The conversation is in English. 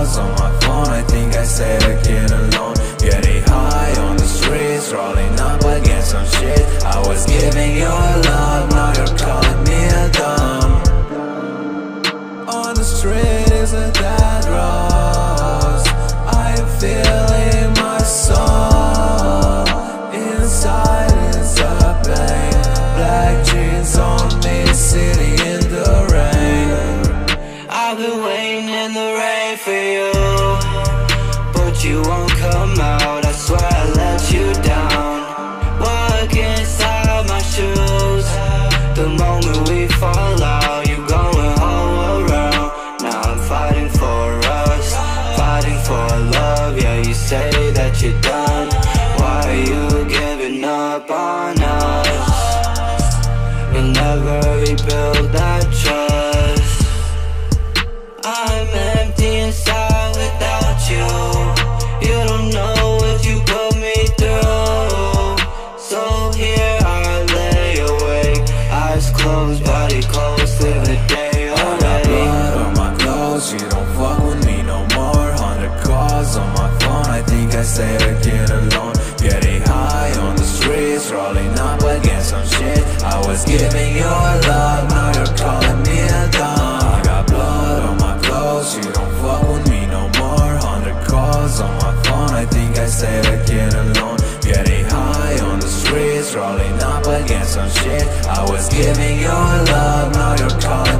calls on my phone, I think I said again alone. Getting high on the streets, rolling up against some shit. I was giving you love, now you're calling me a dumb. On the street is a dead rose, I am feeling my soul. Inside is a pain, black jeans on me, sitting in the rain. I've been waiting in the rain for you, but you won't come out. I swear I let you down. Walk inside my shoes, the moment we fall out, you going all around. Now I'm fighting for us, fighting for love. Yeah, you say that you're done, why are you giving up on us? You'll never rebuild that trust. I'm empty inside without you. You don't know what you put me through. So here I lay awake, eyes closed, body close, live the day away. I got blood on my clothes, you don't fuck with me no more. 100 calls on my phone, I think I said again alone. Getting high on the streets, rolling up against some shit. I was giving you love, now you're calling me a dumb. I got blood on my clothes, you don't fuck with me no more. 100 calls on my phone, I think I said again alone. Getting high on the streets, rolling up against some shit. I was giving you love, now you're calling